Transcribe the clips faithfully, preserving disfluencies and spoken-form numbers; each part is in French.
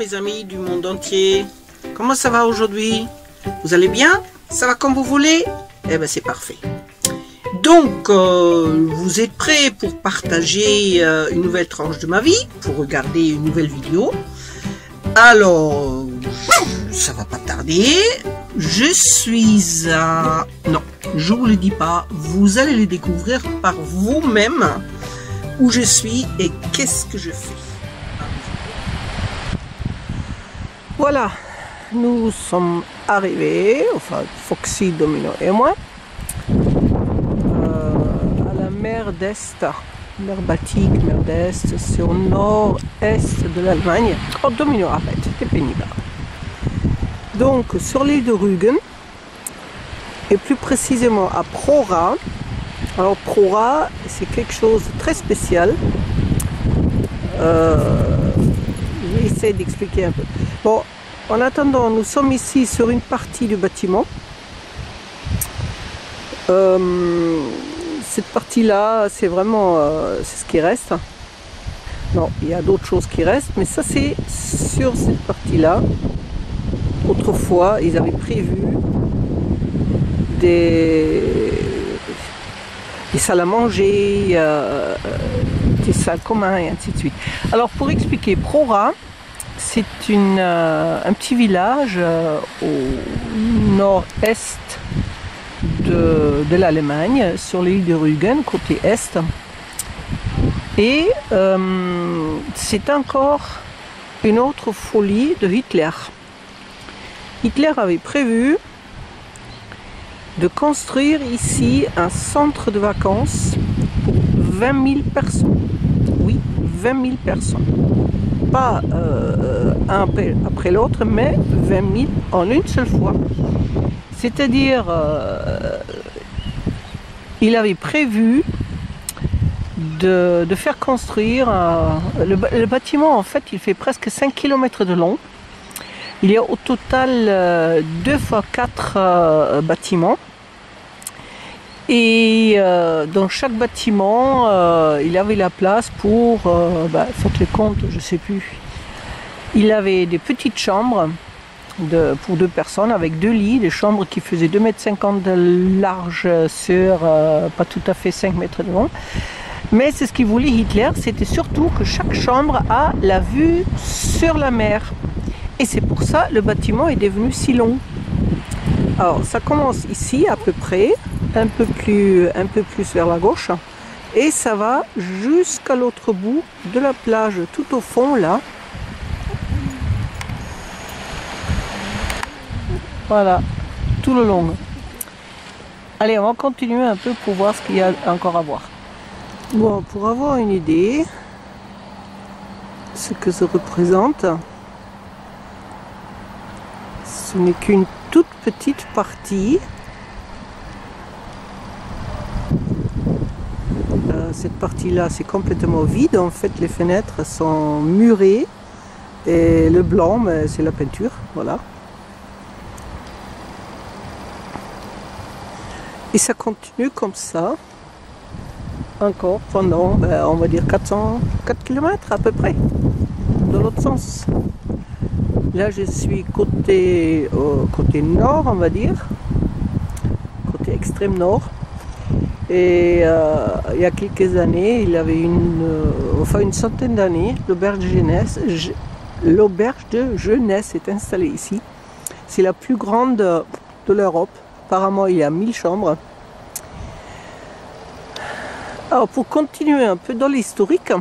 mes amis du monde entier. Comment ça va aujourd'hui? Vous allez bien? Ça va comme vous voulez? Eh ben c'est parfait. Donc, euh, vous êtes prêts pour partager euh, une nouvelle tranche de ma vie, pour regarder une nouvelle vidéo. Alors, ça va pas tarder. Je suis à... Non, je vous le dis pas. Vous allez le découvrir par vous-même où je suis et qu'est-ce que je fais. Voilà, nous sommes arrivés, enfin Foxy, Domino et moi, euh, à la mer d'Est, mer Baltique, mer d'Est, sur le nord-est de l'Allemagne. Oh, Domino, arrête, c'est pénible. Donc, sur l'île de Rügen, et plus précisément à Prora. Alors, Prora, c'est quelque chose de très spécial. Euh, je vais essayer d'expliquer un peu. Bon, en attendant, nous sommes ici sur une partie du bâtiment. Euh, cette partie-là, c'est vraiment euh, c'est ce qui reste. Non, il y a d'autres choses qui restent, mais ça c'est sur cette partie-là. Autrefois, ils avaient prévu des, des salles à manger, euh, des salles communes et ainsi de suite. Alors pour expliquer, Prora, c'est euh, un petit village euh, au nord-est de, de l'Allemagne, sur l'île de Rügen, côté est. Et euh, c'est encore une autre folie de Hitler. Hitler avait prévu de construire ici un centre de vacances pour vingt mille personnes. Oui, vingt mille personnes. Pas euh, un après l'autre, mais vingt mille en une seule fois. C'est-à-dire, euh, il avait prévu de, de faire construire un, le, le bâtiment. En fait, il fait presque cinq kilomètres de long. Il y a au total euh, deux fois quatre euh, bâtiments. Et euh, dans chaque bâtiment, euh, il avait la place pour, euh, bah, faites le compte, je ne sais plus. Il avait des petites chambres de, pour deux personnes avec deux lits, des chambres qui faisaient deux mètres cinquante de large sur euh, pas tout à fait cinq mètres de long. Mais c'est ce qu'il voulait Hitler, c'était surtout que chaque chambre a la vue sur la mer. Et c'est pour ça que le bâtiment est devenu si long. Alors ça commence ici à peu près, un peu plus, un peu plus vers la gauche. Et ça va jusqu'à l'autre bout de la plage, tout au fond là. Voilà, tout le long. Allez, on va continuer un peu pour voir ce qu'il y a encore à voir. Bon, pour avoir une idée, ce que ça représente, ce n'est qu'une toute petite partie. Euh, cette partie-là, c'est complètement vide. En fait, les fenêtres sont murées et le blanc, c'est la peinture. Voilà. Et ça continue comme ça, encore pendant, ben, on va dire, quatre cents, quatre kilomètres à peu près, dans l'autre sens. Là, je suis côté, euh, côté nord, on va dire, côté extrême nord. Et euh, il y a quelques années, il y avait une, euh, enfin une centaine d'années, l'auberge de jeunesse, l'auberge de jeunesse est installée ici. C'est la plus grande de, de l'Europe. Apparemment, il y a mille chambres. Alors, pour continuer un peu dans l'historique,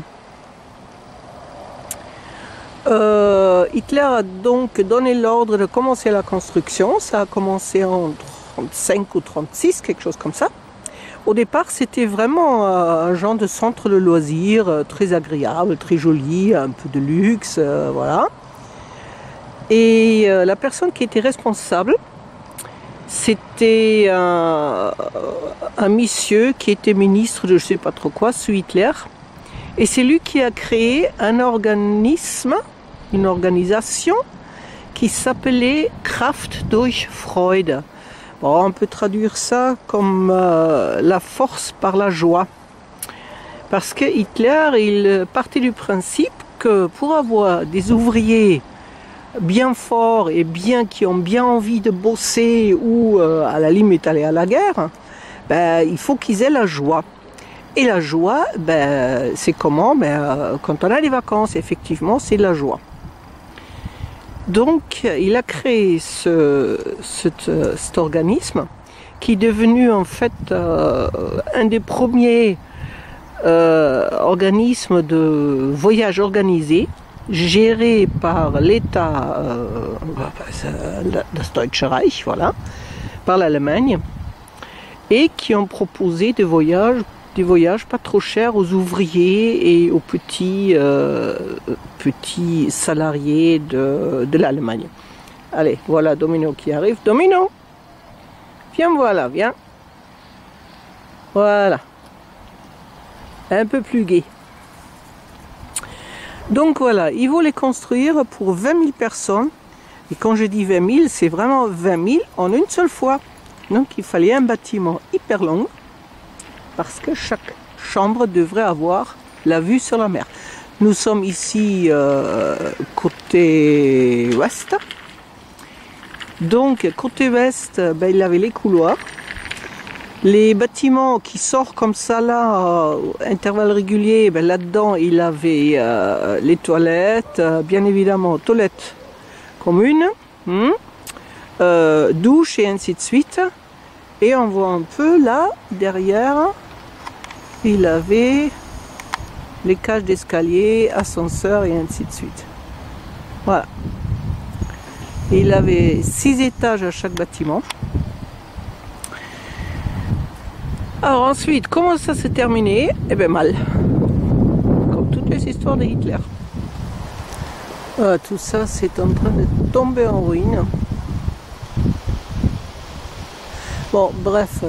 euh, Hitler a donc donné l'ordre de commencer la construction. Ça a commencé en trente-cinq ou trente-six, quelque chose comme ça. Au départ, c'était vraiment un genre de centre de loisirs euh, très agréable, très joli, un peu de luxe, euh, voilà. Et euh, la personne qui était responsable, c'était un, un monsieur qui était ministre de je ne sais pas trop quoi, sous Hitler. Et c'est lui qui a créé un organisme, une organisation qui s'appelait Kraft durch Freude. Bon, on peut traduire ça comme euh, la force par la joie. Parce que Hitler, il partait du principe que pour avoir des ouvriers bien forts et bien qui ont bien envie de bosser ou euh, à la limite aller à la guerre, ben, il faut qu'ils aient la joie. Et la joie, ben, c'est comment? Ben, euh, quand on a des vacances, effectivement, c'est la joie. Donc, il a créé ce, cet, cet organisme qui est devenu en fait euh, un des premiers euh, organismes de voyage organisé, géré par l'État, euh, das Deutsche Reich, voilà, par l'Allemagne, et qui ont proposé des voyages, des voyages pas trop chers aux ouvriers et aux petits, euh, petits salariés de, de l'Allemagne. Allez, voilà Domino qui arrive. Domino, viens, voilà, viens. Voilà. Un peu plus gai. Donc voilà, ils voulaient construire pour vingt mille personnes. Et quand je dis vingt mille, c'est vraiment vingt mille en une seule fois. Donc il fallait un bâtiment hyper long parce que chaque chambre devrait avoir la vue sur la mer. Nous sommes ici euh, côté ouest. Donc côté ouest, ben, il avait les couloirs. Les bâtiments qui sortent comme ça là, euh, intervalles réguliers, ben, là-dedans il avait euh, les toilettes, euh, bien évidemment toilettes communes, hmm, euh, douche et ainsi de suite. Et on voit un peu là, derrière, il avait les cages d'escalier, ascenseurs et ainsi de suite. Voilà. Et il avait six étages à chaque bâtiment. Alors ensuite, comment ça s'est terminé? Eh bien mal. Comme toutes les histoires de Hitler. Voilà, tout ça c'est en train de tomber en ruine. Bon, bref,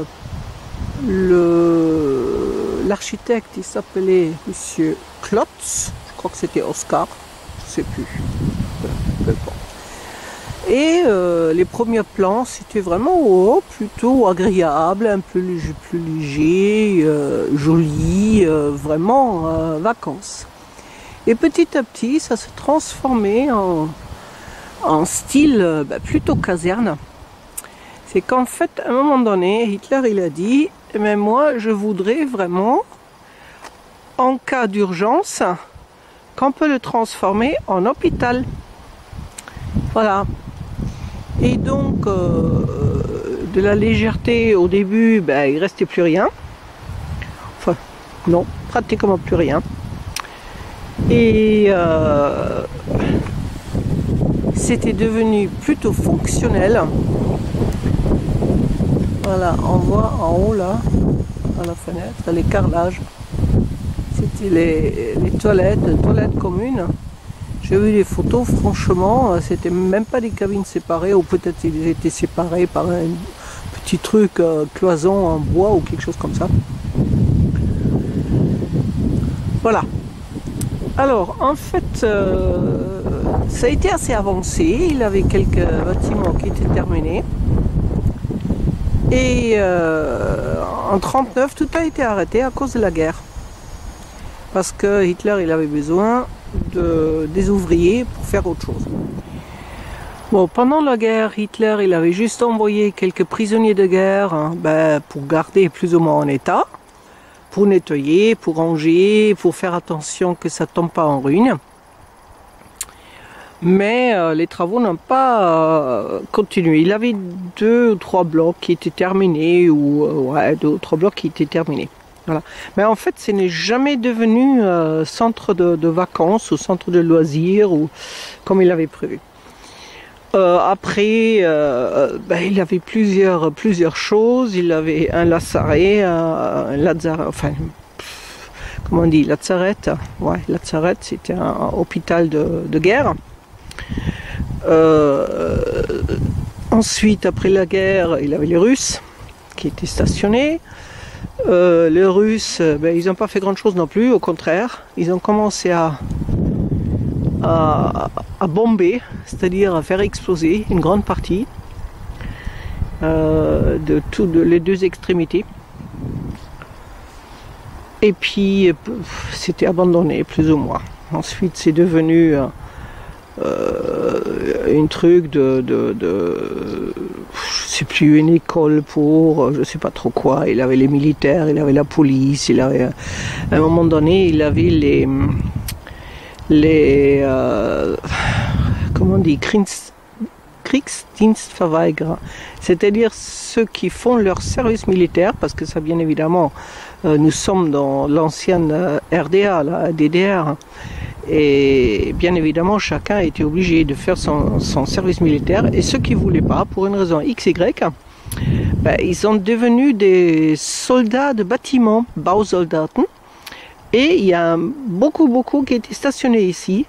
l'architecte il s'appelait Monsieur Klotz, je crois que c'était Oscar, je ne sais plus. Peu importe. Et euh, les premiers plans, c'était vraiment oh, plutôt agréable, un peu plus, plus léger, euh, joli, euh, vraiment euh, vacances. Et petit à petit, ça se transformait en, en style euh, bah, plutôt caserne. C'est qu'en fait, à un moment donné, Hitler il a dit, mais moi je voudrais vraiment, en cas d'urgence, qu'on peut le transformer en hôpital. Voilà. Et donc, euh, de la légèreté au début, ben, il ne restait plus rien. Enfin, non, pratiquement plus rien. Et euh, c'était devenu plutôt fonctionnel. Voilà, on voit en haut là, à la fenêtre, les carrelages. C'était les, les toilettes, toilettes communes. J'ai vu des photos, franchement, c'était même pas des cabines séparées, ou peut-être ils étaient séparés par un petit truc euh, cloison en bois ou quelque chose comme ça. Voilà. Alors, en fait, euh, ça a été assez avancé. Il avait quelques bâtiments qui étaient terminés. Et euh, en trente-neuf, tout a été arrêté à cause de la guerre. Parce que Hitler, il avait besoin de, des ouvriers pour faire autre chose. Bon, pendant la guerre, Hitler, il avait juste envoyé quelques prisonniers de guerre hein, ben, pour garder plus ou moins en état, pour nettoyer, pour ranger, pour faire attention que ça ne tombe pas en ruine. Mais euh, les travaux n'ont pas euh, continué. Il avait deux ou trois blocs qui étaient terminés, ou euh, ouais, deux ou trois blocs qui étaient terminés. Voilà. Mais en fait, ce n'est jamais devenu euh, centre de, de vacances ou centre de loisirs ou comme il avait prévu. Euh, après, euh, ben, il avait plusieurs plusieurs choses. Il avait un lazaret, un, un lazaret, enfin, pff, comment on dit, lazaret. Ouais, lazaret, c'était un hôpital de, de guerre. Euh, ensuite, après la guerre, il avait les Russes qui étaient stationnés. Euh, les Russes, ben, ils n'ont pas fait grand chose non plus, au contraire, ils ont commencé à, à, à bomber, c'est-à-dire à faire exploser une grande partie euh, de toutes les deux extrémités. Et puis, c'était abandonné, plus ou moins. Ensuite, c'est devenu euh, euh, un truc de, de, de je sais plus, une école pour je sais pas trop quoi. Il avait les militaires, il avait la police, il avait à un moment donné il avait les les euh, comment on dit, Kriegsdienstverweigerer, c'est-à-dire ceux qui font leur service militaire, parce que ça bien évidemment euh, nous sommes dans l'ancienne euh, R D A, la D D R, et bien évidemment chacun était obligé de faire son, son service militaire, et ceux qui ne voulaient pas, pour une raison X Y, ben, ils sont devenus des soldats de bâtiment, Bausoldaten, et il y a beaucoup beaucoup qui étaient stationnés ici.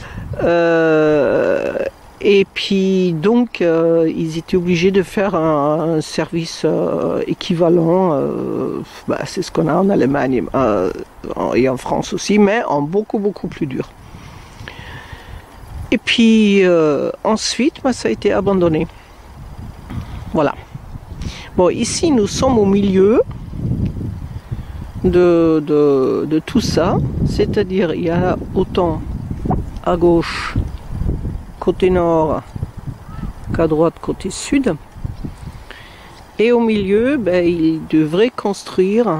Euh, et puis donc euh, ils étaient obligés de faire un, un service euh, équivalent, euh, bah, c'est ce qu'on a en Allemagne euh, et en France aussi, mais en beaucoup beaucoup plus dur. Et puis euh, ensuite bah, ça a été abandonné. Voilà. Bon, ici nous sommes au milieu de, de, de tout ça, c'est-à-dire il y a autant à gauche côté nord qu'à droite côté sud, et au milieu ben, il devrait construire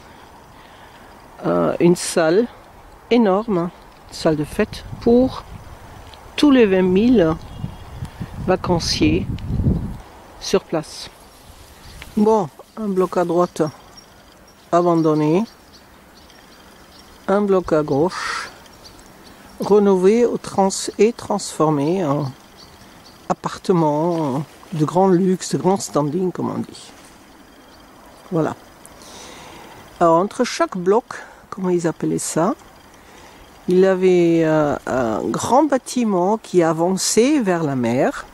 euh, une salle énorme, une salle de fête pour tous les vingt mille vacanciers sur place. Bon, un bloc à droite abandonné, un bloc à gauche rénové trans et transformé en appartement de grand luxe, de grand standing comme on dit. Voilà. Alors entre chaque bloc, comment ils appelaient ça, il y avait euh, un grand bâtiment qui avançait vers la mer,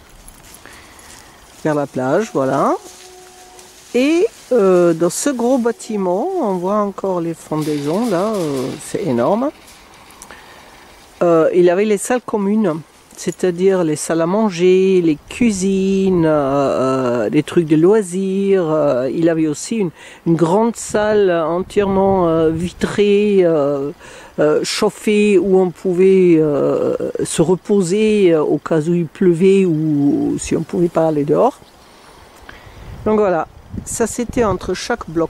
vers la plage, voilà. Et euh, dans ce gros bâtiment, on voit encore les fondaisons là, euh, c'est énorme. Euh, il avait les salles communes, c'est-à-dire les salles à manger, les cuisines, euh, des trucs de loisirs. Euh, il avait aussi une, une grande salle entièrement euh, vitrée, euh, euh, chauffée, où on pouvait euh, se reposer euh, au cas où il pleuvait ou si on ne pouvait pas aller dehors. Donc voilà, ça c'était entre chaque bloc.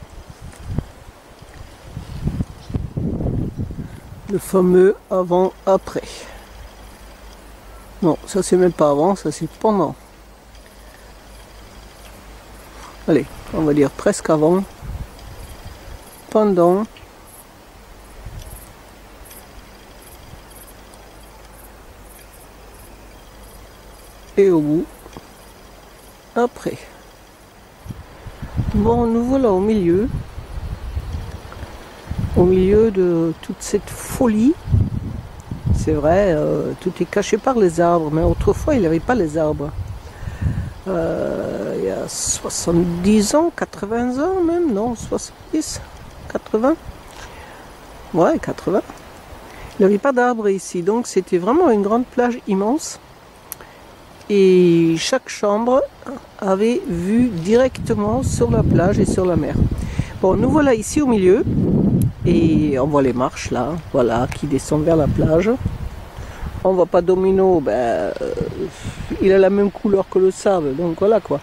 Le fameux avant-après. Non, ça c'est même pas avant, ça c'est pendant. Allez, on va dire presque avant, pendant, et au bout, après. Bon, nous voilà au milieu. Au milieu de toute cette folie. C'est vrai, euh, tout est caché par les arbres, mais autrefois il n'y avait pas les arbres. Euh, il y a soixante-dix ans, quatre-vingts ans même, non, soixante-dix, quatre-vingts. Ouais, quatre-vingts. Il n'y avait pas d'arbres ici, donc c'était vraiment une grande plage immense. Et chaque chambre avait vue directement sur la plage et sur la mer. Bon, nous voilà ici au milieu. Et on voit les marches là, voilà, qui descendent vers la plage. On voit pas Domino, ben, euh, il a la même couleur que le sable, donc voilà quoi.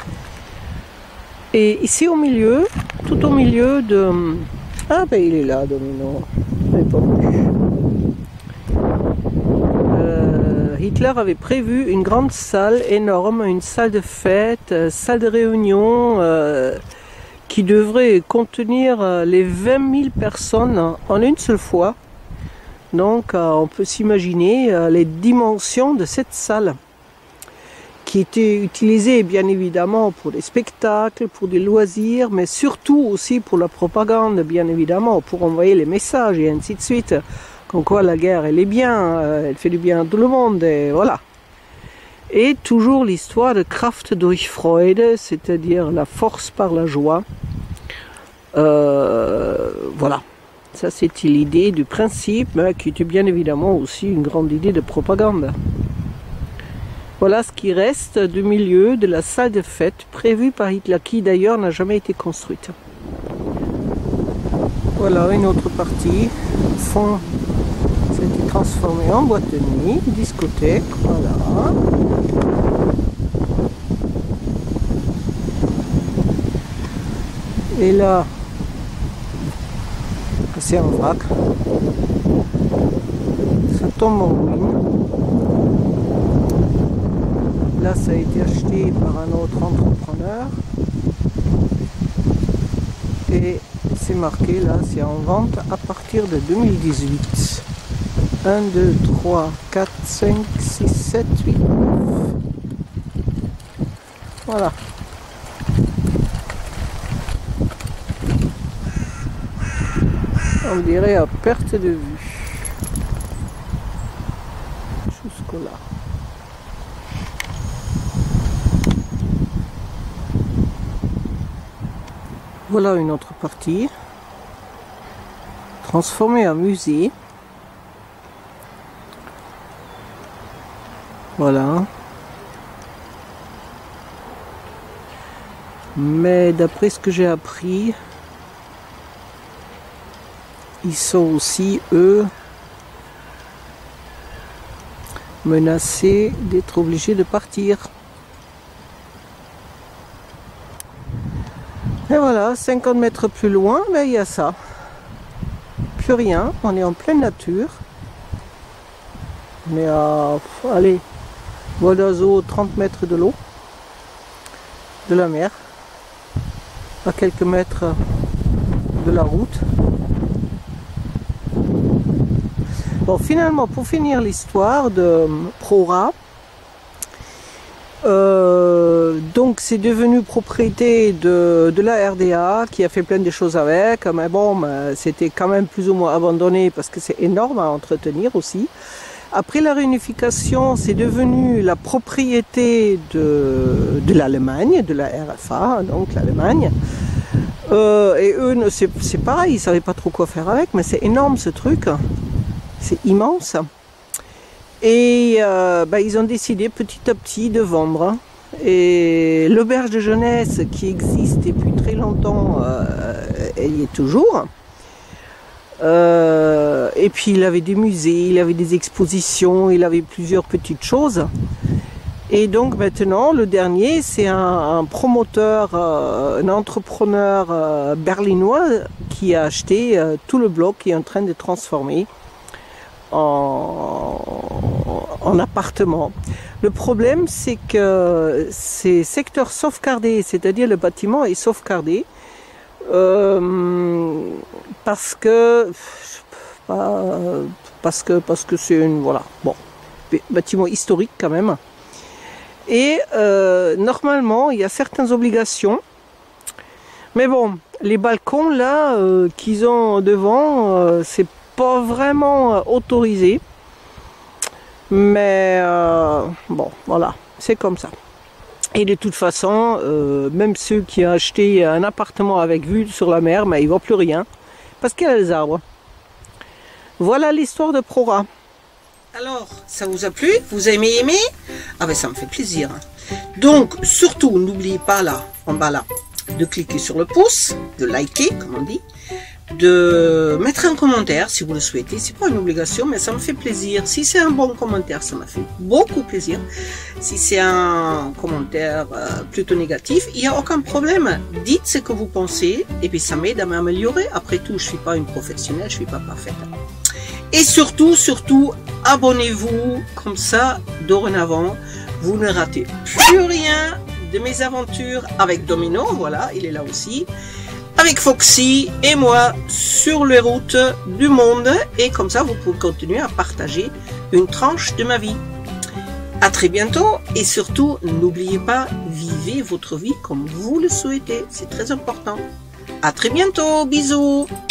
Et ici au milieu, tout au milieu de... Ah ben il est là, Domino, je l'ai pas vu. Euh, Hitler avait prévu une grande salle énorme, une salle de fête, euh, salle de réunion, euh, qui devrait contenir les vingt mille personnes en une seule fois. Donc on peut s'imaginer les dimensions de cette salle, qui était utilisée bien évidemment pour des spectacles, pour des loisirs, mais surtout aussi pour la propagande, bien évidemment, pour envoyer les messages et ainsi de suite. Comme quoi la guerre elle est bien, elle fait du bien à tout le monde, et voilà. Et toujours l'histoire de Kraft durch Freude, c'est-à-dire la force par la joie. Euh, voilà, ça c'était l'idée du principe, mais qui était bien évidemment aussi une grande idée de propagande. Voilà ce qui reste du milieu de la salle de fête prévue par Hitler, qui d'ailleurs n'a jamais été construite. Voilà une autre partie, au fond, ça a été transformé en boîte de nuit, discothèque, voilà. Et là, c'est un vrac. Ça tombe en ruine. Là, ça a été acheté par un autre entrepreneur. Et c'est marqué là, c'est en vente à partir de deux mille dix-huit. un, deux, trois, quatre, cinq, six, sept, huit, neuf. Voilà. On dirait à perte de vue. Jusqu'au là. Voilà une autre partie. Transformée en musée. Voilà. Mais d'après ce que j'ai appris, ils sont aussi, eux, menacés d'être obligés de partir. Et voilà, cinquante mètres plus loin, ben, il y a ça. Plus rien, on est en pleine nature. On est à, allez, vol d'oiseau, trente mètres de l'eau, de la mer, à quelques mètres de la route. Bon, finalement, pour finir l'histoire de Prora, euh, donc c'est devenu propriété de, de la R D A qui a fait plein de choses avec, mais bon, c'était quand même plus ou moins abandonné parce que c'est énorme à entretenir aussi. Après la réunification, c'est devenu la propriété de, de l'Allemagne, de la R F A, donc l'Allemagne. Euh, et eux, c'est pareil, ils ne savaient pas trop quoi faire avec, mais c'est énorme ce truc. C'est immense. Et euh, bah, ils ont décidé petit à petit de vendre. Et l'auberge de jeunesse qui existe depuis très longtemps, euh, elle y est toujours. Euh, et puis il avait des musées, il avait des expositions, il avait plusieurs petites choses. Et donc maintenant, le dernier, c'est un, un promoteur, euh, un entrepreneur euh, berlinois qui a acheté euh, tout le bloc et est en train de transformer En, en appartement. Le problème, c'est que c'est secteur sauvegardé, c'est-à-dire le bâtiment est sauvegardé euh, parce que parce que parce que c'est une voilà bon bâtiment historique quand même. Et euh, normalement, il y a certaines obligations, mais bon, les balcons là euh, qu'ils ont devant, euh, c'est pas vraiment autorisé, mais euh, bon voilà, c'est comme ça. Et de toute façon, euh, même ceux qui ont acheté un appartement avec vue sur la mer, mais ils ne voient plus rien parce qu'il y a les arbres. Voilà l'histoire de Prora. Alors, ça vous a plu? Vous aimez aimer? Ah ben ça me fait plaisir. Donc surtout, n'oubliez pas là, en bas là, de cliquer sur le pouce, de liker comme on dit, de mettre un commentaire si vous le souhaitez. C'est pas une obligation, mais ça me fait plaisir. Si c'est un bon commentaire, ça m'a fait beaucoup plaisir. Si c'est un commentaire euh, plutôt négatif, il n'y a aucun problème. Dites ce que vous pensez et puis ça m'aide à m'améliorer. Après tout, je suis pas une professionnelle, je suis pas parfaite. Et surtout, surtout, abonnez-vous, comme ça, dorénavant, vous ne ratez plus rien de mes aventures avec Domino. Voilà, il est là aussi. Avec Foxy et moi sur les routes du monde, et comme ça vous pouvez continuer à partager une tranche de ma vie. À très bientôt, et surtout n'oubliez pas, vivez votre vie comme vous le souhaitez, c'est très important. À très bientôt, bisous.